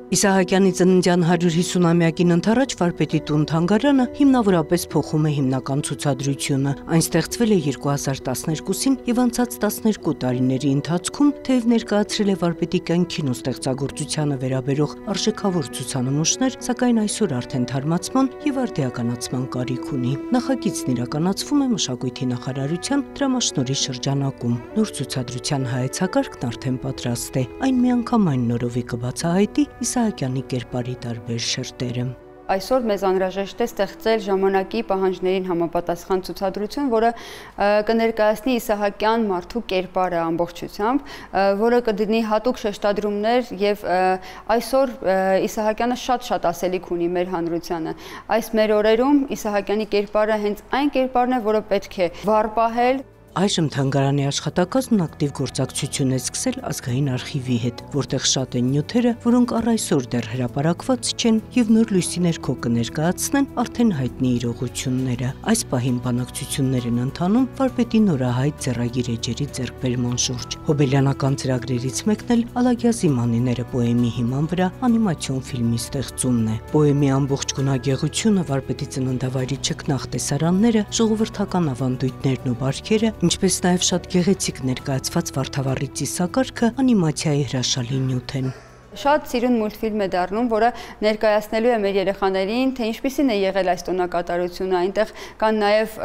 Իսահակյանի ծննդյան 150-ամյակին ընթառաջ վարպետի տուն թանգարանը հիմնավորապես փոխում է հիմնական ցուցադրությունը։ Այն ստեղծվել է 2012-ին եւ անցած 12 տարիների ընթացքում թեև ներկայացրել է վարպետի կյանքին ու ստեղծագործությանը վերաբերող արժեքավոր ցուցանմուշներ, սակայն այսօր արդեն թարմացման եւ արդիականացման կարիք ունի։ Նախագիծն իրականացվում է Մշակույթի նախարարության դրամաշնորհի շրջանակում։ Նոր ցուցադրության հայեցակարգն արդեն պատրաստ է։ Այն միանգամայն նորովի կբացահայտի Իսահակյանի կերպարի տարբեր շերտերը։ Այսօր մեզ անհրաժեշտ է ստեղծել ժամանակի պահանջներին համապատասխան ցուցադրություն, որը կներկայացնի Իսահակյան մարդու կերպարը ամբողջությամբ, որը կդնի հատուկ շեշտադրումներ եւ այսօր Իսահակյանը շատ ասելիք ունի մեր հանրությանը։ Այս մեր օրերում Իսահակյանի կերպարը հենց այն կերպարն է, որը պետք է վառ պահել։ Այժմ թանգարանի աշխատակազմն ակտիվ գործակցություն է սկսել ազգային արխիվի հետ, որտեղ շատ են նյութերը, որոնք առ այսօր դեռ հրապարակված չեն եւ նոր լույսի ներքո կներկայացնեն արդեն հայտնի իրողությունները։ Այս պահին բանակցություններ են ընթանում վարպետի նորահայտ ձեռագիր էջերի ձեռքբերման շուրջ։ Հոբելյանական ծրագրերից մեկն էլ Ալագյազի մանիները պոեմի հիման վրա անիմացիոն ֆիլմի ստեղծումն է։ Պոեմի ամբողջ գունագեղությունը, վարպետի ծննդավայրի ճգնախ տեսարանները, ժողովրդական ավանդույթներն ու բարքերը, ինչպես նաև շատ գեղեցիկ ներկայացված Վարդավառի ծիսակարգը անիմացիայի հրաշալի նյութ են։ Շատ սիրուն մուլտֆիլմ է դառնում, որը ներկայացնելու է մեր երեխաներին, թե ինչպիսին է եղել այս տոնակատարությունը, այնտեղ կան նաև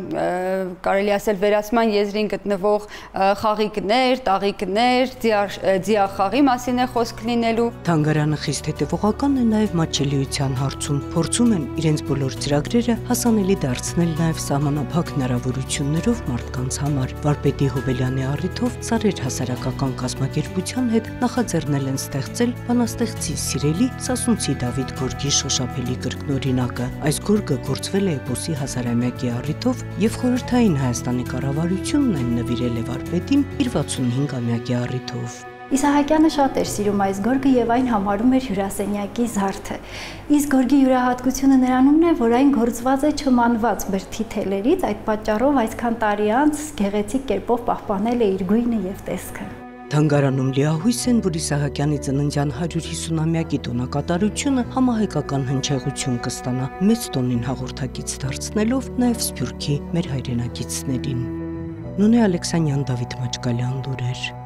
կարելի ասել վերացման եզրին գտնվող խաղիկներ, տաղիկներ, ձիախաղի մասին է խոսք լինելու։ Թանգարանը խիստ հետևողական է նաև մատչելիության հարցում, փորձում են իրենց բոլոր ծրագրերը հասանելի դարձնել նաև սահմանափակ հնարավորություններով մարդկանց համար։ Վարպետի Հոբելյանի առիթով Սարեր հասարակական կազմակերպության հետ նախաձեռնել են ստեղծել բանաստեղծի սիրելի Սասունցի Դավիթ գորգի շոշափելի կրկնօրինակը։ Այս գորգը գործվել է էպոսի 1000-ամյակի առիթով եւ խորհրդային Հայաստանի կառավարությունն այն նվիրել է վարպետին իր 65-ամյակի առիթով։ Իսահակյանը շատ էր սիրում այս գորգը եւ այն համարում էր հյուրասենյակի զարդը։ Իսկ գորգի յուրահատկությունը նրանումն է, որ այն գործված է չմանված բրդի թելերից, այդ պատճառով այսքան տարի անց գեղեցիկ կերպով պահպանել է իր գույնը եւ տեսքը։ Թանգարանում լիահույս են, որ Իսահակյանի ծննդյան 150-ամյակի տոնակատարությունը համահայկական հնչեղություն կստանա, մեծ տոնին հաղորդակից դարձնելով նաև Սփյուռքի մեր հայրենակիցներին։ Նունե Ալեքսանյան, Դավիթ Մաչկալյան, լուրեր։